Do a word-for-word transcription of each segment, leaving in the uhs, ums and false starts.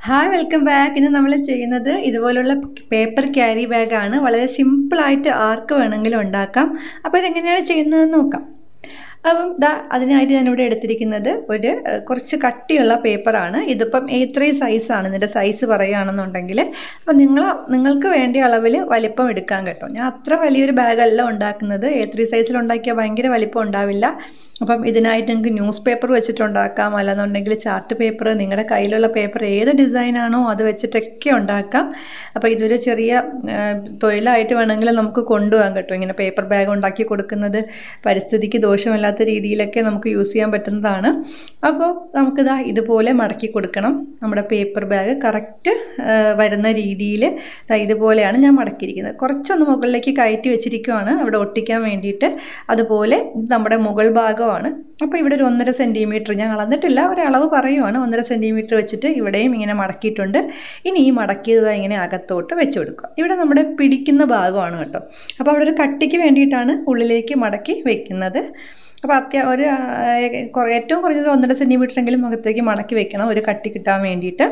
Hi welcome back. ഇന്ന് നമ്മൾ ചെയ്യുന്നത് ഇതുപോലുള്ള പേപ്പർ ക്യാരി ബാഗാണ്. വളരെ സിമ്പിളായിട്ട് ആർക്ക് വേണമെങ്കിലും ഉണ്ടാക്കാം. അപ്പോൾ ഇതെങ്ങനെയാണ് ചെയ്യുന്നതെന്ന് നോക്കാം. അപ്പം ദാ അതിനായിട്ട് ഞാനിവിടെ എടുത്തിരിക്കുന്നത് ഒരു കുറച്ച് കട്ടിയുള്ള പേപ്പറാണ്. ഇതിപ്പം എ ത്രീ സൈസാണ്. ഇതിൻ്റെ സൈസ് പറയുകയാണെന്നുണ്ടെങ്കിൽ അപ്പം നിങ്ങൾ നിങ്ങൾക്ക് വേണ്ട അളവിൽ വലിപ്പം എടുക്കാൻ കേട്ടോ. ഞാൻ അത്ര വലിയൊരു ബാഗല്ല ഉണ്ടാക്കുന്നത്. എ ത്രീ സൈസിൽ ഉണ്ടാക്കിയാൽ ഭയങ്കര വലിപ്പം ഉണ്ടാവില്ല. അപ്പം ഇതിനായിട്ട് നിങ്ങൾക്ക് ന്യൂസ് പേപ്പർ വെച്ചിട്ടുണ്ടാക്കാം, അല്ലെന്നുണ്ടെങ്കിൽ ചാർട്ട് പേപ്പർ, നിങ്ങളുടെ കയ്യിലുള്ള പേപ്പർ ഏത് ഡിസൈനാണോ അത് വെച്ചിട്ടൊക്കെ ഉണ്ടാക്കാം. അപ്പോൾ ഇതൊരു ചെറിയ തൊഴിലായിട്ട് വേണമെങ്കിൽ നമുക്ക് കൊണ്ടുപോകാൻ കേട്ടോ. ഇങ്ങനെ പേപ്പർ ബാഗ് ഉണ്ടാക്കി കൊടുക്കുന്നത് പരിസ്ഥിതിക്ക് ദോഷമല്ലാത്ത രീതിയിലൊക്കെ നമുക്ക് യൂസ് ചെയ്യാൻ പറ്റുന്നതാണ്. അപ്പോൾ നമുക്കിതാ ഇതുപോലെ മടക്കി കൊടുക്കണം. നമ്മുടെ പേപ്പർ ബാഗ് കറക്റ്റ് വരുന്ന രീതിയിൽ ഇതുപോലെയാണ് ഞാൻ മടക്കിയിരിക്കുന്നത്. കുറച്ചൊന്ന് മുകളിലേക്ക് കയറ്റി വെച്ചിരിക്കുകയാണ് അവിടെ ഒട്ടിക്കാൻ വേണ്ടിയിട്ട്. അതുപോലെ നമ്മുടെ മുകൾ ഭാഗമാണ്. അപ്പോൾ ഇവിടെ ഒരു ഒന്നര സെൻറ്റിമീറ്റർ ഞാൻ അളന്നിട്ടില്ല, ഒരളവ് പറയുവാണ്. ഒന്നര സെൻറ്റിമീറ്റർ വെച്ചിട്ട് ഇവിടെയും ഇങ്ങനെ മടക്കിയിട്ടുണ്ട്. ഇനി ഈ മടക്കിയത് ഇങ്ങനെ അകത്തോട്ട് വെച്ച് കൊടുക്കുക. ഇവിടെ നമ്മുടെ പിടിക്കുന്ന ഭാഗമാണ് കേട്ടോ. അപ്പോൾ അവിടെ ഒരു കട്ടിക്ക് വേണ്ടിയിട്ടാണ് ഉള്ളിലേക്ക് മടക്കി വെക്കുന്നത്. അപ്പോൾ അത്യാ ഒരു ഏറ്റവും കുറഞ്ഞത് ഒന്നര സെൻറ്റിമീറ്ററെങ്കിലും അകത്തേക്ക് മടക്കി വെക്കണം ഒരു കട്ടി കിട്ടാൻ വേണ്ടിയിട്ട്.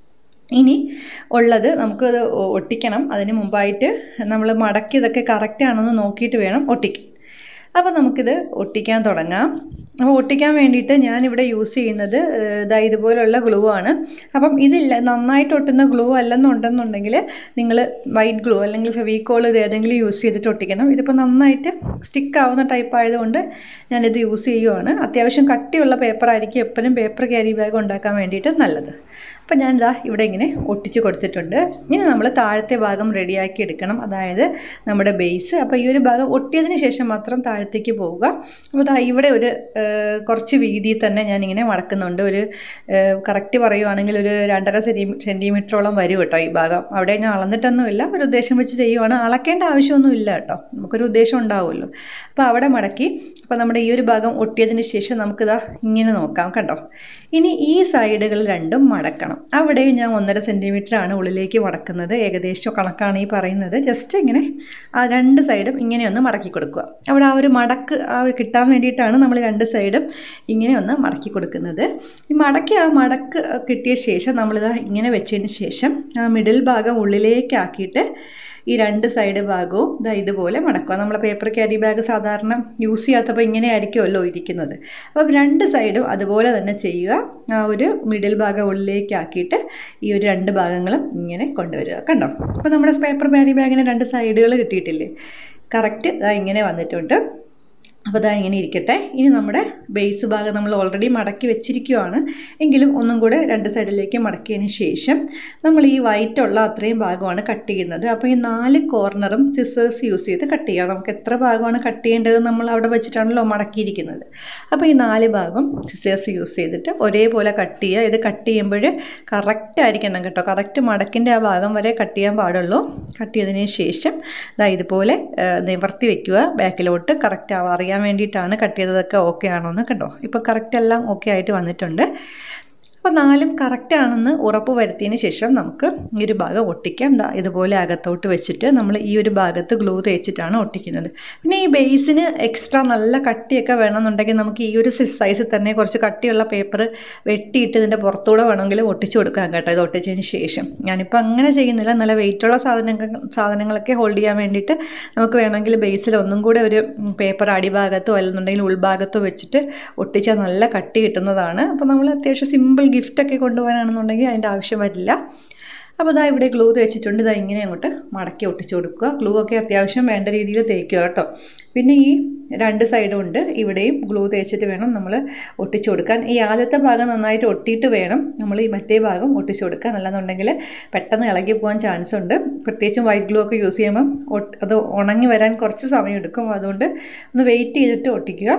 ഇനി ഉള്ളത് നമുക്കത് ഒട്ടിക്കണം. അതിന് മുമ്പായിട്ട് നമ്മൾ മടക്കിയതൊക്കെ കറക്റ്റ് ആണെന്ന് നോക്കിയിട്ട് വേണം ഒട്ടിക്കാൻ. അപ്പോൾ നമുക്കിത് ഒട്ടിക്കാൻ തുടങ്ങാം. അപ്പോൾ ഒട്ടിക്കാൻ വേണ്ടിയിട്ട് ഞാനിവിടെ യൂസ് ചെയ്യുന്നത് ഇതാ ഇതുപോലുള്ള ഗ്ലൂ ആണ്. അപ്പം ഇതില്ല നന്നായിട്ട് ഒട്ടുന്ന ഗ്ലൂ അല്ലെന്നുണ്ടെന്നുണ്ടെങ്കിൽ നിങ്ങൾ വൈറ്റ് ഗ്ലൂ അല്ലെങ്കിൽ ഫെവിക്കോൾ ഇത് ഏതെങ്കിലും യൂസ് ചെയ്തിട്ട് ഒട്ടിക്കണം. ഇതിപ്പോൾ നന്നായിട്ട് സ്റ്റിക്ക് ആവുന്ന ടൈപ്പ് ആയതുകൊണ്ട് ഞാനിത് യൂസ് ചെയ്യുവാണ്. അത്യാവശ്യം കട്ടിയുള്ള പേപ്പറായിരിക്കും എപ്പോഴും പേപ്പർ ക്യാരി ബാഗ് ഉണ്ടാക്കാൻ വേണ്ടിയിട്ട് നല്ലത്. അപ്പം ഞാൻ ഇതാ ഇവിടെ ഇങ്ങനെ ഒട്ടിച്ച് കൊടുത്തിട്ടുണ്ട്. ഇനി നമ്മൾ താഴത്തെ ഭാഗം റെഡിയാക്കി എടുക്കണം, അതായത് നമ്മുടെ ബേസ്. അപ്പോൾ ഈ ഒരു ഭാഗം ഒട്ടിയതിന് ശേഷം മാത്രം താഴത്തേക്ക് പോവുക. അപ്പോൾ ഇതാ ഇവിടെ ഒരു കുറച്ച് വീതിയിൽ തന്നെ ഞാനിങ്ങനെ മടക്കുന്നുണ്ട്. ഒരു കറക്റ്റ് പറയുവാണെങ്കിൽ ഒരു രണ്ടര സെൻറ്റി സെൻറ്റിമീറ്ററോളം വരും കേട്ടോ ഈ ഭാഗം. അവിടെ ഞാൻ അളന്നിട്ടൊന്നുമില്ല, ഒരു ഉദ്ദേശം വെച്ച് ചെയ്യുവാണ്. അളക്കേണ്ട ആവശ്യമൊന്നും ഇല്ല കേട്ടോ, നമുക്കൊരു ഉദ്ദേശം ഉണ്ടാവുമല്ലോ. അപ്പോൾ അവിടെ മടക്കി. അപ്പോൾ നമ്മുടെ ഈ ഒരു ഭാഗം ഒട്ടിയതിന് ശേഷം നമുക്കിതാ ഇങ്ങനെ നോക്കാം കണ്ടോ. ഇനി ഈ സൈഡുകൾ രണ്ടും മടക്കണം. അവിടെ ഞാൻ ഒന്നര സെൻറ്റിമീറ്ററാണ് ഉള്ളിലേക്ക് മടക്കുന്നത്. ഏകദേശം കണക്കാണ് ഈ പറയുന്നത്. ജസ്റ്റ് ഇങ്ങനെ ആ രണ്ട് സൈഡും ഇങ്ങനെ ഒന്ന് മടക്കി കൊടുക്കുക. അവിടെ ആ ഒരു മടക്ക് ആ കിട്ടാൻ വേണ്ടിയിട്ടാണ് നമ്മൾ രണ്ട് സൈഡും ഇങ്ങനെ ഒന്ന് മടക്കി കൊടുക്കുന്നത്. ഈ മടക്കി ആ മടക്ക് കിട്ടിയ ശേഷം നമ്മളിതാ ഇങ്ങനെ വെച്ചതിന് ശേഷം ആ മിഡിൽ ഭാഗം ഉള്ളിലേക്കാക്കിയിട്ട് ഈ രണ്ട് സൈഡ് ഭാഗവും ഇതാ ഇതുപോലെ മടക്കുക. നമ്മൾ പേപ്പർ ക്യാരി ബാഗ് സാധാരണ യൂസ് ചെയ്യാത്തപ്പോൾ ഇങ്ങനെ ആയിരിക്കുമല്ലോ ഇരിക്കുന്നത്. അപ്പം രണ്ട് സൈഡും അതുപോലെ തന്നെ ചെയ്യുക. ആ ഒരു മിഡിൽ ഭാഗം ഉള്ളിലേക്കാക്കിയിട്ട് ഈ ഒരു രണ്ട് ഭാഗങ്ങളും ഇങ്ങനെ കൊണ്ടുവരിക കണ്ടോ. അപ്പോൾ നമ്മുടെ പേപ്പർ ക്യാരി ബാഗിന് രണ്ട് സൈഡുകൾ കിട്ടിയിട്ടില്ലേ, കറക്റ്റ് ഇതാ ഇങ്ങനെ വന്നിട്ടുണ്ട്. അപ്പോൾ ഇതാ ഇങ്ങനെ ഇരിക്കട്ടെ. ഇനി നമ്മുടെ ബേസ് ഭാഗം നമ്മൾ ഓൾറെഡി മടക്കി വെച്ചിരിക്കുകയാണ്, എങ്കിലും ഒന്നും കൂടെ രണ്ട് സൈഡിലേക്ക് മടക്കിയതിന് ശേഷം നമ്മൾ ഈ വൈറ്റുള്ള അത്രയും ഭാഗമാണ് കട്ട് ചെയ്യുന്നത്. അപ്പോൾ ഈ നാല് കോർണറും സിസേഴ്സ് യൂസ് ചെയ്ത് കട്ട് ചെയ്യുക. നമുക്ക് എത്ര ഭാഗമാണ് കട്ട് ചെയ്യേണ്ടത് നമ്മൾ അവിടെ വെച്ചിട്ടാണല്ലോ മടക്കിയിരിക്കുന്നത്. അപ്പോൾ ഈ നാല് ഭാഗം സിസേഴ്സ് യൂസ് ചെയ്തിട്ട് ഒരേപോലെ കട്ട് ചെയ്യുക. ഇത് കട്ട് ചെയ്യുമ്പോൾ കറക്റ്റ് ആയിരിക്കണം കേട്ടോ. കറക്റ്റ് മടക്കിൻ്റെ ആ ഭാഗം വരെ കട്ട് ചെയ്യാൻ പാടുള്ളൂ. കട്ട് ചെയ്തതിന് ശേഷം ഇതാ ഇതുപോലെ നിവർത്തി വയ്ക്കുക ബാക്കിലോട്ട്. കറക്റ്റ് ആവാം അറിയാൻ വേണ്ടിയിട്ടാണ് കട്ട് ചെയ്തതൊക്കെ ഓക്കെ ആണോ എന്ന് കണ്ടോ. ഇപ്പോൾ കറക്റ്റ് എല്ലാം ഓക്കെ ആയിട്ട് വന്നിട്ടുണ്ട്. അപ്പോൾ നാലും കറക്റ്റ് ആണെന്ന് ഉറപ്പ് വരുത്തിയതിന് ശേഷം നമുക്ക് ഈ ഒരു ഭാഗം ഒട്ടിക്കാം. ഇതുപോലെ അകത്തോട്ട് വെച്ചിട്ട് നമ്മൾ ഈ ഒരു ഭാഗത്ത് ഗ്ലൂ തേച്ചിട്ടാണ് ഒട്ടിക്കുന്നത്. പിന്നെ ഈ ബേസിന് എക്സ്ട്രാ നല്ല കട്ടിയൊക്കെ വേണമെന്നുണ്ടെങ്കിൽ നമുക്ക് ഈ ഒരു സൈസിൽ തന്നെ കുറച്ച് കട്ടിയുള്ള പേപ്പർ വെട്ടിയിട്ട് ഇതിൻ്റെ പുറത്തൂടെ വേണമെങ്കിൽ ഒട്ടിച്ചു കൊടുക്കാം കേട്ടോ. ഇത് ഒട്ടിച്ചതിന് ശേഷം ഞാനിപ്പോൾ അങ്ങനെ ചെയ്യുന്നില്ല. നല്ല വെയിറ്റുള്ള സാധനങ്ങൾ സാധനങ്ങളൊക്കെ ഹോൾഡ് ചെയ്യാൻ വേണ്ടിയിട്ട് നമുക്ക് വേണമെങ്കിൽ ബേസിൽ ഒന്നും കൂടെ ഒരു പേപ്പർ അടിഭാഗത്തോ അല്ലെന്നുണ്ടെങ്കിൽ ഉൾഭാഗത്തോ വെച്ചിട്ട് ഒട്ടിച്ചാൽ നല്ല കട്ടി കിട്ടുന്നതാണ്. അപ്പോൾ നമ്മൾ അത്യാവശ്യം സിമ്പിൾ ഗിഫ്റ്റൊക്കെ കൊണ്ടുപോകാനാണെന്നുണ്ടെങ്കിൽ അതിൻ്റെ ആവശ്യം വരില്ല. അപ്പോൾ ഇതാ ഇവിടെ ഗ്ലൂ തേച്ചിട്ടുണ്ട്. ഇതാ ഇങ്ങനെ അങ്ങോട്ട് മടക്കി ഒട്ടിച്ചു കൊടുക്കുക. ഗ്ലൂ ഒക്കെ അത്യാവശ്യം വേണ്ട രീതിയിൽ തേക്കുക കേട്ടോ. പിന്നെ ഈ രണ്ട് സൈഡും ഉണ്ട്, ഇവിടെയും ഗ്ലൂ തേച്ചിട്ട് വേണം നമ്മൾ ഒട്ടിച്ചു കൊടുക്കാൻ. ഈ ആദ്യത്തെ ഭാഗം നന്നായിട്ട് ഒട്ടിയിട്ട് വേണം നമ്മൾ ഈ മറ്റേ ഭാഗം ഒട്ടിച്ചു കൊടുക്കാൻ. അല്ലാന്നുണ്ടെങ്കിൽ പെട്ടെന്ന് ഇളകി പോകാൻ ചാൻസ് ഉണ്ട്. പ്രത്യേകിച്ചും വൈറ്റ് ഗ്ലൂ ഒക്കെ യൂസ് ചെയ്യുമ്പം അത് ഉണങ്ങി വരാൻ കുറച്ച് സമയം എടുക്കും. അതുകൊണ്ട് ഒന്ന് വെയിറ്റ് ചെയ്തിട്ട് ഒട്ടിക്കുക.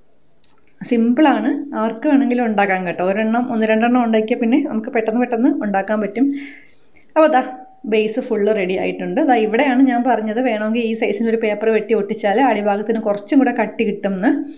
സിമ്പിളാണ്, ആർക്ക് വേണമെങ്കിലും ഉണ്ടാക്കാൻ കേട്ടോ. ഒരെണ്ണം ഒന്ന് രണ്ടെണ്ണം ഉണ്ടാക്കിയാൽ പിന്നെ നമുക്ക് പെട്ടെന്ന് പെട്ടെന്ന് ഉണ്ടാക്കാൻ പറ്റും. അപ്പോൾ അതാ ബേസ് ഫുള്ള് റെഡി ആയിട്ടുണ്ട്. അതാ ഇവിടെയാണ് ഞാൻ പറഞ്ഞത് വേണമെങ്കിൽ ഈ സൈസിന് ഒരു പേപ്പർ വെട്ടി ഒട്ടിച്ചാൽ അടിഭാഗത്തിന് കുറച്ചും കൂടെ കട്ടി കിട്ടുമെന്ന്.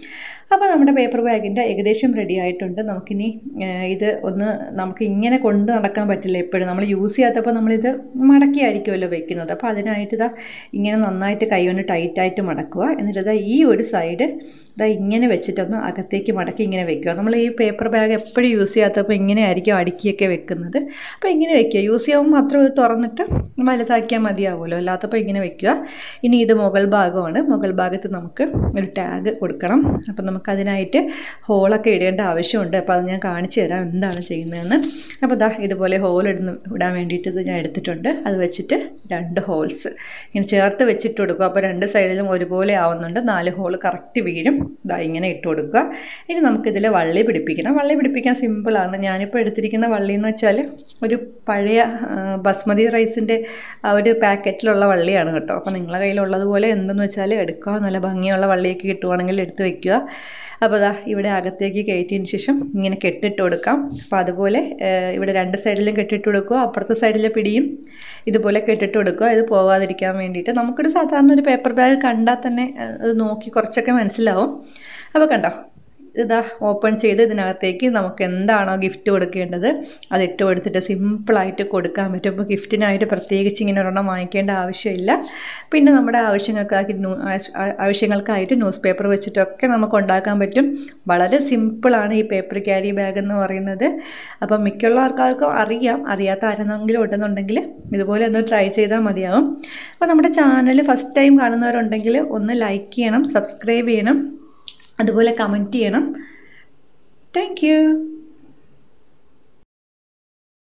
അപ്പോൾ നമ്മുടെ പേപ്പർ ബാഗിൻ്റെ ഏകദേശം റെഡി ആയിട്ടുണ്ട്. നമുക്കിനി ഇത് ഒന്ന് നമുക്ക് ഇങ്ങനെ കൊണ്ട് നടക്കാൻ പറ്റില്ല എപ്പോഴും. നമ്മൾ യൂസ് ചെയ്യാത്തപ്പോൾ നമ്മളിത് മടക്കിയായിരിക്കുമല്ലോ വെക്കുന്നത്. അപ്പോൾ അതിനായിട്ട് ഇതാ ഇങ്ങനെ നന്നായിട്ട് കൈ കൊണ്ട് ടൈറ്റായിട്ട് മടക്കുക. എന്നിട്ട് ഇതാ ഈ ഒരു സൈഡ് ഇതാ ഇങ്ങനെ വെച്ചിട്ടൊന്ന് അകത്തേക്ക് മടക്കി ഇങ്ങനെ വെക്കുക. നമ്മൾ ഈ പേപ്പർ ബാഗ് എപ്പോഴും യൂസ് ചെയ്യാത്തപ്പോൾ ഇങ്ങനെ ആയിരിക്കും അടുക്കിയൊക്കെ വെക്കുന്നത്. അപ്പോൾ ഇങ്ങനെ വെക്കുക. യൂസ് ചെയ്യുമ്പോൾ മാത്രം ഇത് തുറന്നിട്ട് വലുതാക്കിയാൽ മതിയാവുമല്ലോ, അല്ലാത്തപ്പോൾ ഇങ്ങനെ വെക്കുക. ഇനി ഇത് മുകൾ ഭാഗമാണ്. മുകൾ ഭാഗത്ത് നമുക്ക് ഒരു ടാഗ് കൊടുക്കണം. അപ്പം നമുക്കതിനായിട്ട് ഹോളൊക്കെ ഇടേണ്ട ആവശ്യമുണ്ട്. അപ്പോൾ അത് ഞാൻ കാണിച്ചു തരാം എന്താണ് ചെയ്യുന്നതെന്ന്. അപ്പോൾ ദാ ഇതുപോലെ ഹോൾ ഇടുന്ന ഇടാൻ വേണ്ടിയിട്ട് ഇത് ഞാൻ എടുത്തിട്ടുണ്ട്. അത് വെച്ചിട്ട് രണ്ട് ഹോൾസ് ഇങ്ങനെ ചേർത്ത് വെച്ചിട്ട് കൊടുക്കുക. അപ്പോൾ രണ്ട് സൈഡിലും ഒരുപോലെ ആവുന്നുണ്ട്. നാല് ഹോൾ കറക്റ്റ് വീഴും. ഇതാ ഇങ്ങനെ ഇട്ട് കൊടുക്കുക. ഇനി നമുക്കിതിൽ വള്ളി പിടിപ്പിക്കണം. വള്ളി പിടിപ്പിക്കാൻ സിമ്പിളാണ്. ഞാനിപ്പോൾ എടുത്തിരിക്കുന്ന വള്ളി എന്ന് വെച്ചാൽ ഒരു പഴയ ബസ്മതി റൈസിൻ്റെ ആ ഒരു പാക്കറ്റിലുള്ള വള്ളിയാണ് കേട്ടോ. അപ്പോൾ നിങ്ങളുടെ കയ്യിലുള്ളതുപോലെ എന്തെന്ന് വെച്ചാൽ എടുക്കുക. നല്ല ഭംഗിയുള്ള വള്ളിയൊക്കെ കിട്ടുവാണെങ്കിൽ എടുത്ത് വയ്ക്കുക. അപ്പോൾ അതാ ഇവിടെ അകത്തേക്ക് കയറ്റിയതിന് ശേഷം ഇങ്ങനെ കെട്ടിട്ട് കൊടുക്കാം. അപ്പോൾ അതുപോലെ ഇവിടെ രണ്ട് സൈഡിലും കെട്ടിട്ട് കൊടുക്കുക. അപ്പുറത്തെ സൈഡിലെ പിടിയും ഇതുപോലെ കെട്ടിട്ട് കൊടുക്കുക. ഇത് പോകാതിരിക്കാൻ വേണ്ടിയിട്ട്. നമുക്കൊരു സാധാരണ ഒരു പേപ്പർ ബാഗ് കണ്ടാൽ തന്നെ അത് നോക്കി കുറച്ചൊക്കെ മനസ്സിലാവും. അപ്പോൾ കണ്ടോ, ഇതാ ഓപ്പൺ ചെയ്ത് ഇതിനകത്തേക്ക് നമുക്ക് എന്താണോ ഗിഫ്റ്റ് കൊടുക്കേണ്ടത് അത് ഇട്ട് കൊടുത്തിട്ട് സിമ്പിളായിട്ട് കൊടുക്കാൻ പറ്റും. അപ്പോൾ ഗിഫ്റ്റിനായിട്ട് പ്രത്യേകിച്ച് ഇങ്ങനെ ഒരെണ്ണം വാങ്ങിക്കേണ്ട ആവശ്യമില്ല. പിന്നെ നമ്മുടെ ആവശ്യങ്ങൾക്കാക്കി ആവശ്യങ്ങൾക്കായിട്ട് ന്യൂസ് പേപ്പർ വെച്ചിട്ടൊക്കെ നമുക്ക് ഉണ്ടാക്കാൻ പറ്റും. വളരെ സിമ്പിളാണ് ഈ പേപ്പർ ക്യാരി ബാഗ് എന്ന് പറയുന്നത്. അപ്പം മിക്കുള്ള ആൾക്കാർക്കും അറിയാം. അറിയാത്ത ആരെന്നെങ്കിലും ഉണ്ടെന്നുണ്ടെങ്കിൽ ഇതുപോലെ ഒന്ന് ട്രൈ ചെയ്താൽ മതിയാവും. അപ്പോൾ നമ്മുടെ ചാനൽ ഫസ്റ്റ് ടൈം കാണുന്നവരുണ്ടെങ്കിൽ ഒന്ന് ലൈക്ക് ചെയ്യണം, സബ്സ്ക്രൈബ് ചെയ്യണം, അതുപോലെ കമൻറ്റ് ചെയ്യണം. Thank U.